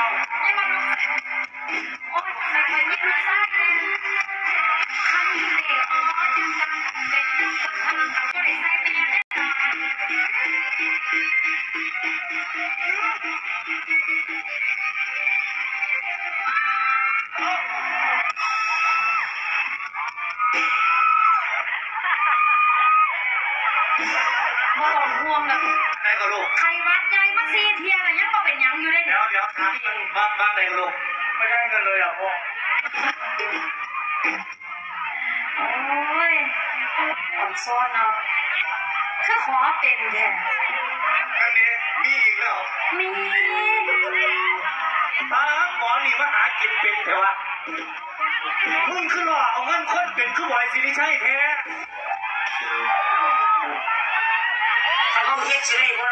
ยังมาลูกโอ้ยใส่ไม่รู้ใส่คันเด็กอ๋อจังจังเด็กจังจังก็ได้ใส่ไปยังได้บ่ต้องห่วงนะได้ก็ลูกใครวัดใหญ่มาซีเทียอะไรยังก็เป็นยังอยู่ได้เดี๋ยวครับบ้างได้ก็ลูกไม่ได้กันเลยอ่ะพ่อโอ้ยอ่อนซ้อนเนาะคือขอเป็นแท้อันนี้มีอีกแล้วมีหมอนี่มาหากินเป็นแต่ว่ามึงคือหล่อเอาเงินคนเป็นคือบอยสิริชัยแท้เขาเฮ็ดสิได้บ่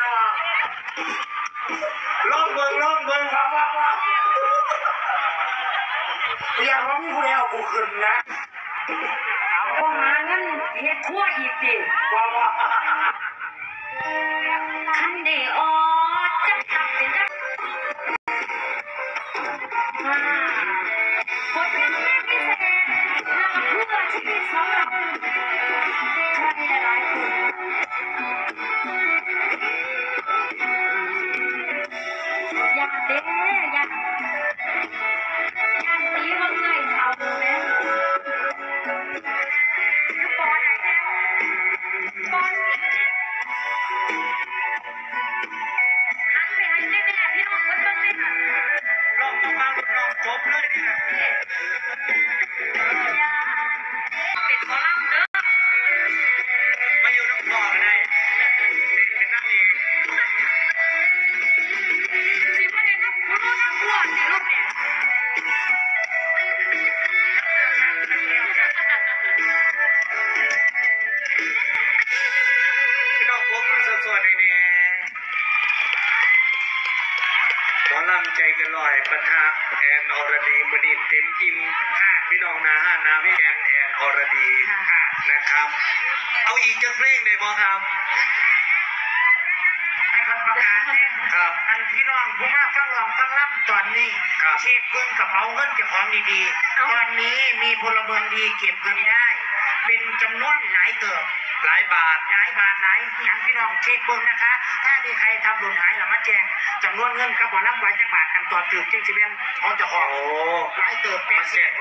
ลองเบิ่งว่าเรียกว่ามีผู้ใดเอากูขึ้นนะพอหาเงินเฮ็ดทั่วอีกดิว่าคันเดออจับจับเป็นจับบทเพลงพิเศษแล้วก็เพื่อชีวิตสำหรับใครหลายๆคนอยากเด้อยากตีมันเงยเท่าแม่ปอไหนแล้วปอหันไปหันไปแม่พี่น้องคนบ้างไหมคะลองมาลองจบเลยนี่นะเป็นหมอลำเด้อมาอยู่น้องพ่อก็ได้เป็นนักเอกสิบ่ได้นักผู้นักบวชสิลูกเนี่ยพี่น้องพวกมือสดๆนี่หมอลำใจกันลอยปะทะแอนอรดีมณีเต็มอิ่มพี่น้องนาห้านาพี่แอนอรดีนะครับเอาอีกจะเพลงเลยบอครับประกาศเนี่ยครับอันพี่น้องผู้มาฟังร้องฟังล่ำตอนนี้เช็คเงินกระเป๋าเงินเก็บของดีๆตอนนี้มีพลเมืองดีเก็บเงินได้เป็นจำนวนหลายเติบหลายบาทหลายอย่างพี่น้องเช็คเบิ้งนะคะถ้ามีใครทำหล่นหายหรือมาแจ้งจำนวนเงินกับหมอลำไว้จังบาทกันต่อตึกจึงสิเป็นเขาจะขอหลายเติบเป็นแสน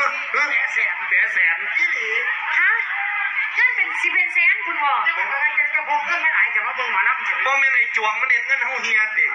ที่หลีฮะนั่นเป็นสิเป็นแสนคุณบอกจะพกเงินไม่หลายจะมาเบิ้งหมอลำบ่ไม่ในจวงมันเด็ดเงินเฮาเฮียติ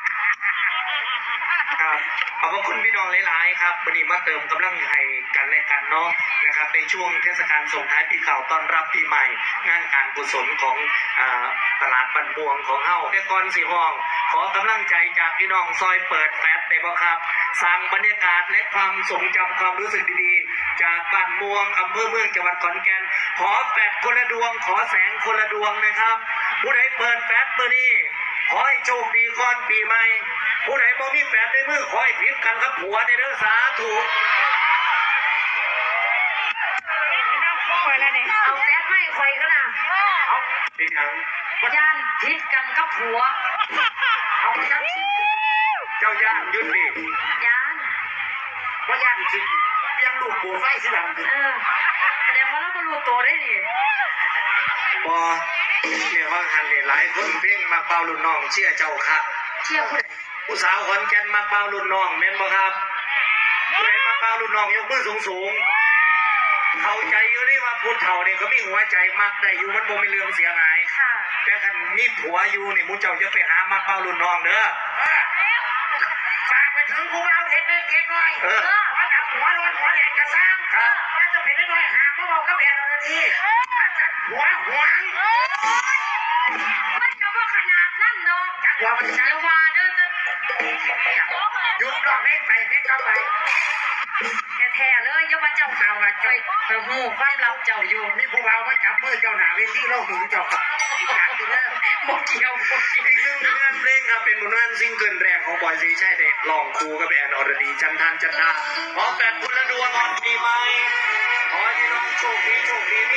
ครับขอบคุณพี่น้องหลายๆครับวันนี้มาเติมกำลังใจกันและกันเนาะนะครับในช่วงเทศกาลส่งท้ายปีเก่าต้อนรับปีใหม่งานการกุศลของตลาดบันม่วงของเฮาแต่ก่อนสิห้องขอกำลังใจจากพี่น้องซอยเปิดแฟดได้บ่ครับสร้างบรรยากาศและความทรงจำความรู้สึกดีๆจากบ้านม่วงอำเภอเมืองจังหวัดขอนแก่นขอแฟดคนละดวงขอแสงคนละดวงนะครับผู้ใดเปิดแฟดเบอร์นี้ขอให้โชคดีก่อนปีใหม่ผู้ใดบ่มีแฟนในมือขอให้ผิดกันครับผัวในเรื่องสาธุเอาแฟนไม่คอยก็นะเอาเป็นยังย่านผิดกันกับผัวเอาเจ้าย่านยุติย่านว่าย่านจริงเพียงลูกผัวไฟสิหลังแสดงว่าเราก็รู้ตัวได้ดิบอเนี่ยว่าหันหลายคนเพ่งมาเป่ารุ่นน้องเชี่ยเจ้าครับเชี่ยผู้สาวขอนแก่นมาเป่ารุ่นน้องแม่นบ่ครับผู้ใดมาเป่ารุ่นน้องยกมือสูงเข้าใจอยู่นี่ว่าพูดเถ่าเนี่ยเขามีหัวใจมากได้อยู่มันบ่มีเรื่องเสียหายแต่คันมีผัวอยู่นี่มุเจ้าจะไปหามาเป่ารุ่นน้องเด้อฝากไปถึงผู้บ่าวเด็กหน่อยว่าจับหัวร้อนหัวแดงกระซังว่าจะเป็นน้อยหามาบอกกับแอนอะไรดีว่าจับหัวหวงไม่จะว่าขนาดนั่นดอกอย่าว่าเด้อยุบดอกเล่นไปเล่นเข้าไปแท้ๆเลยอย่ามาเจ้าข่าวว่าใจหูความลับเจ้าอยู่มีผู้บ่าวมาจับมือเจ้าหน้าเวทีเราหูเจ้าจับอยู่เด้อบ่เกี่ยวอีกหนึ่งผลงานเพลงครับเป็นผลงานซิงเกิลแรกของบอยสิริชัยได้ลองคู่กับแอนอรดีจันทานจันทาขอแฟนคนละดวงปีใหม่ขอให้น้องโชคดี